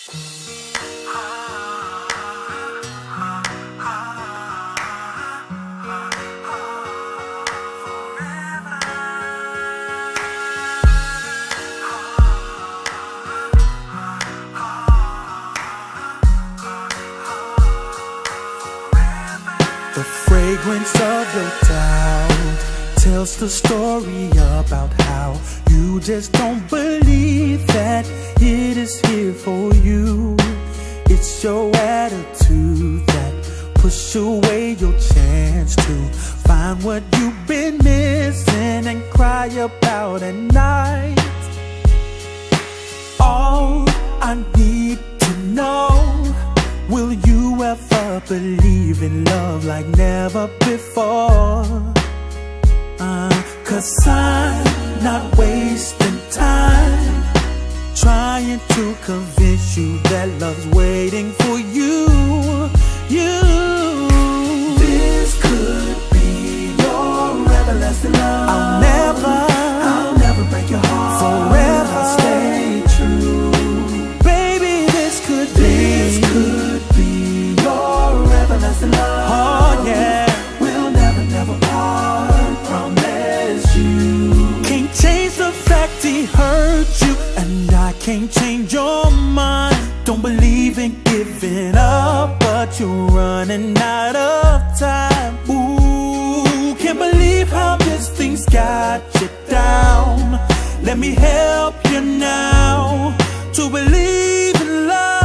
The fragrance of your town tells the story about how you just don't believe that it is here for you. It's your attitude that push away your chance to find what you've been missing and cry about at night. All I need to know, will you ever believe in love like never before? 'Cause I'm not wasting time trying to convince you that love's waiting for you. This could be your everlasting love. I'll never break your heart. Forever I'll stay true. Baby, this could be your everlasting love. Oh yeah, we'll never part. Promise you. Can't change the fact he hurt you, and I can't change your mind. Don't believe in giving up, but you're running out of time. Ooh, can't believe how this thing's got you down. Let me help you now to believe in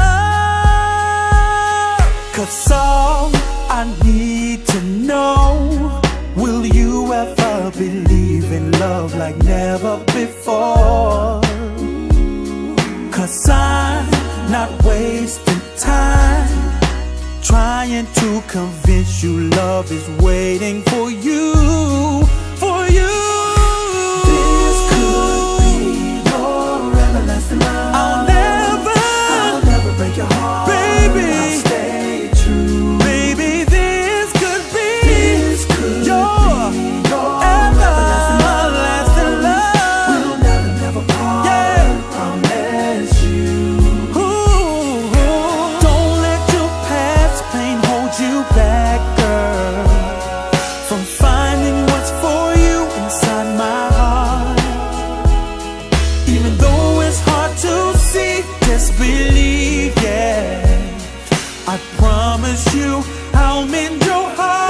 love. 'Cause all I need to know, will you ever believe in love like never before? 'Cause I'm not wasting time trying to convince you love is waiting for you, for you. This could be your everlasting love. I'll never break your heart. Baby, I'll stay true. Baby, this could be your everlasting love. We'll never part. Yeah. Promise you. Ooh, don't let your past pain hold you back, girl, from finding what's for you inside my heart. Even though it's hard to see, just believe, yeah. I promise you I'll mend your heart.